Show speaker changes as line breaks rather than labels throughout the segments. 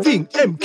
King MQ.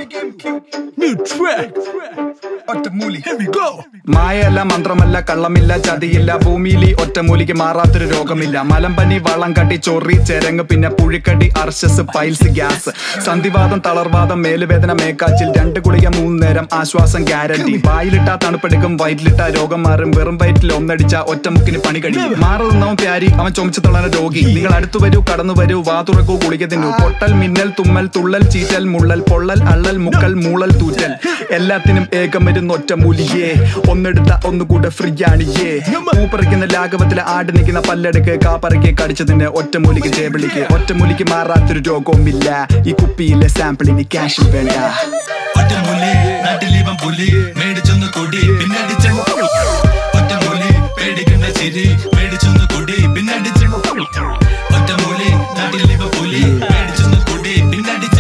New track.
ഒറ്റമൂലി.
Here we go.
മായല്ല മന്ത്രമല്ല കള്ളമില്ല ചതിയില്ല ഭൂമിയിലി ഒറ്റമൂലിക്ക് മാറാത്തൊരു രോഗമില്ല മലമ്പനി വളം കട്ടി ചൊറി ചെരങ്ങ് പിന്നെ പുഴിക്കട്ടി അർശസ് പൈൽസ് ഗ്യാസ് സന്ധിവാദം തളർവാദം മേലുവേദന മേക്കാച്ചിൽ 2 ഗുളിക 3 നേരം ആശ്വാസം ഗ്യാരണ്ടി വായിലിട്ടാ തണുപ്പെടുക്കും വയറ്റിലിട്ടാ രോഗം മാറും വെറും വയറ്റിൽ ഒന്നടിച്ച ഒറ്റമുക്കിന് പണി കഴിയും മാറുന്നവൻ പ്യാരി അവൻ ചുമച്ചു തളന രോഗി നിങ്ങൾ അടുത്തു വരൂ കടന്നു വരൂ വാ തുറക്കൂ ഗുളിക തിന്നു പൊട്ടൽ മിന്നൽ തുമ്മൽ തുള്ളൽ ചീറ്റൽ മുള്ളൽ പൊള്ളൽ അള്ളൽ മുക്കൽ മൂളൽ തൂറ്റൽ എല്ലാത്തിനും ഏകം വരുന്ന ഒറ്റമൂലിയേ ഒന്നെടുത്ത ഒന്നുകൂടെ ഫ്രീ ആണിയേ മൂപ്പറിക്കുന്ന ലാഘവത്തിലെ ആട് നിൽക്കുന്ന പല്ലെടുക്ക് കാപ്പറയ്ക്ക് കടിച്ചതിന്റെ ഒറ്റമൂലിക്ക് ടേബിളിക്ക് ഒറ്റമൂലിക്ക് മാറാത്തൊരു രോഗവുമില്ല ഈ കുപ്പിയിലെ സാമ്പിളിന് ക്യാഷ് വേണ്ട
ഒറ്റമൂലി നാട്ടിലിവൻ പുലി മേടിച്ചൊന്ന് കൊടി പിന്നടിച്ചു ഒറ്റമൂലി പേടിക്കുന്ന ചിരി മേടിച്ചൊന്ന് കൊടി പിന്നടിച്ചു ഒറ്റമൂലി നാട്ടിലിവൻ പുലി മേടിച്ചൊന്ന് കൊടി പിന്നടിച്ചു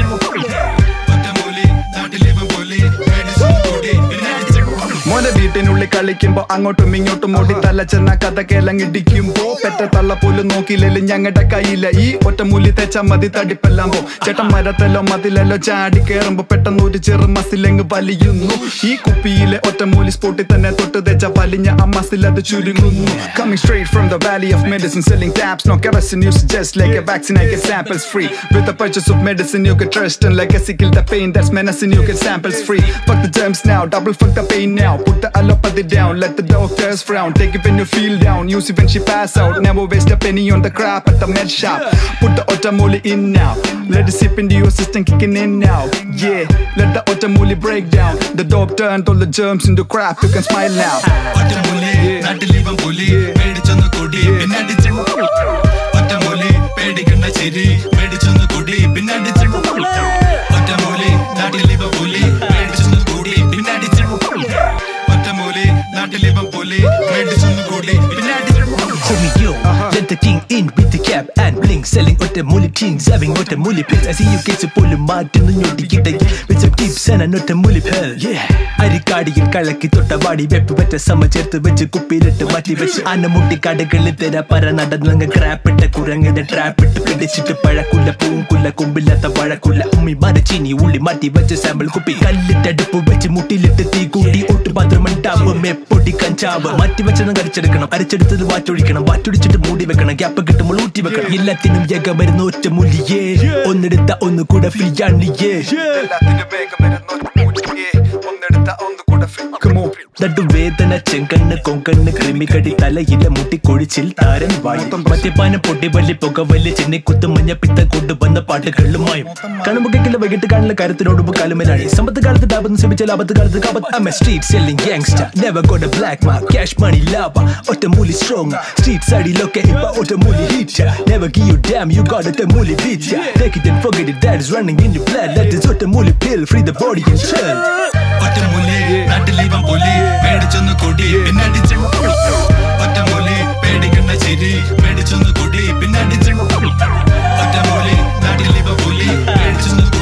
ഒറ്റമൂലി നാട്ടിലിവൻ പുലി മേടിച്ചൊന്ന് കൊടി പിന്നടിച്ചു
മോനെ വീട്ടിനുള്ളിൽ കളിക്കുമ്പോ അങ്ങോട്ടും ഇങ്ങോട്ടും ഓടി തല ചെന്ന കഥക്കെല്ലാം ഇടിക്കുമ്പോ പെറ്റ തള്ള പോലും നോക്കിയില്ലല്ലോ ഞങ്ങളുടെ കയ്യില്ല ഈ ഒറ്റമൂലി തെച്ച മതി തടിപ്പെല്ലാം പോ ചേട്ടൻ മരത്തല്ലോ മതിലല്ലോ ചാടി കേറുമ്പോ പെട്ടെന്ന് ഒരു ചെറു മസിലങ്ങ് വലിയുന്നു ഈ കുപ്പിയിലെ ഒറ്റമൂലി സ്പോട്ടിൽ തന്നെ തൊട്ട് തെച്ച വലിഞ്ഞ ആ മസിൽ അത് ചുരുങ്ങുന്നു Coming straight from the valley of medicine selling tabs no kerosene you suggest like a vaccine I get samples free with the purchase of medicine you get trust and legacy kill the pain that's menacing you get samples free fuck the germs now double fuck the pain now put the allopathy down let the doctors frown take it when you feel down use it when she pass out never waste a penny on the crap at the med shop put the Otamuli in now let it sip into your system kicking in now yeah let the Otamuli break down the dope turned all the germs into crap you can smile now
ഒറ്റമൂലി നാട്ടിലിവൻ പുലി മേടിച്ചൊന്ന് കൊടി പിന്നടിച്ചു ഒറ്റമൂലി പേടിക്കുന്ന ചിരി മേടിച്ചൊന്ന് കൊടി പിന്നടിച്ചു ഒറ്റമൂലി നാട്ടിലിവൻ പുലി മേടിച്ചൊന്ന് കൊടി പിന്നടിച്ചു ഒറ്റമൂലി നാട്ടിലിവൻ പുലി മേടിച്ചൊന്ന് കൊടി പിന്നടിച്ചു
Call me yo, let the king in with the cap and bling. Selling Otamuli things, having Otamuli pills. I see you get to pull a mart in the new ticket with some tips and an Otamuli pill. Yeah, I regard it Kalaki Totavadi, Web better summer jet to which you could pay it to motivate. Anamuti Kadakalita, Paranada, Langa crap at the Kuranga, the trap at the Pedici to Parakula, Punkula, Kumbila, the Parakula, Umi Marachini, Uli Mati, which is Samuel Kupi, Kalita, the Pubechi Mutilita, Gudi, Otabadraman, Mepoti Kanchava, Mativachana, Archer to the water. വാറ്റുടിച്ചിട്ട് മൂടി വെക്കണം gap കിട്ടുമ്പോൾ ഊറ്റി വെക്കണം എല്ലാത്തിനും വേഗം വരുന്ന ഒറ്റമൂലിയേ ഒന്നെടുത്ത ഒന്ന് കൂടെ ഫ്രീ ആണിയേ നടുവേദന ചെങ്കണ്ണ് കൊങ്കണ്ണ് കൃമികടി തലയിലെ മുട്ടിക്കൊഴിച്ചിൽ താരൻ വായി മദ്യപാനം പൊട്ടിവല്ലി പുകവല്ലി ചെന്നൈ കുത്തു മഞ്ഞപ്പിത്ത കൊണ്ടുവന്ന പാട്ടുകളുമായും കണുമുഖിലെ വൈകിട്ട് കാണുന്ന കാര്യത്തിനോടുമ്പോ കാലുമേലാണ് സമ്പത്ത് കാലത്ത് ലാഭം ശ്രമിച്ച ലാഭത്ത് കാലത്ത് കാപത്ത് street selling gangster never got a black mark cash money lava ഒറ്റമൂലി strong street side look at it ഒറ്റമൂലി hit ya never give you damn you got ഒറ്റമൂലി beat ya take it and forget it that is running in your blood that is ഒറ്റമൂലി pill free the body and chill
ഒറ്റമൂലി നാട്ടിലിവൻ പുലി മേടിച്ചൊന്ന് കൊടി പിന്നടിച്ചു ഒറ്റമൂലി പേടിക്കുന്ന ചിരി മേടിച്ചൊന്ന് കൊടി പിന്നടിച്ചു ഒറ്റമൂലി നാട്ടിലിവൻ പുലി മേടിച്ചൊന്ന്